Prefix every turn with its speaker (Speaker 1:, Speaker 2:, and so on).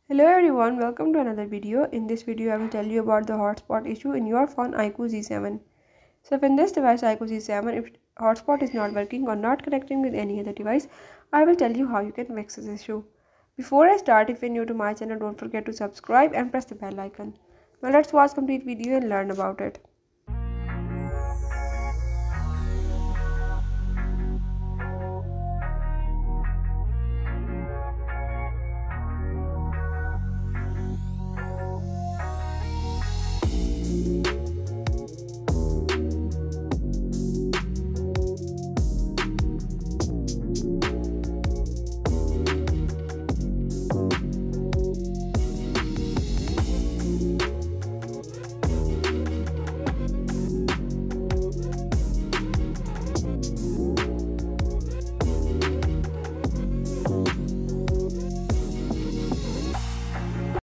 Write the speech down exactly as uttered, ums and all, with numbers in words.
Speaker 1: Hello everyone, welcome to another video. In this video I will tell you about the hotspot issue in your phone I Q O Z seven. So if in this device I Q O Z seven, if hotspot is not working or not connecting with any other device, I will tell you how you can fix this issue. Before I start, if you're new to my channel, don't forget to subscribe and press the bell icon. Now let's watch complete video and learn about it.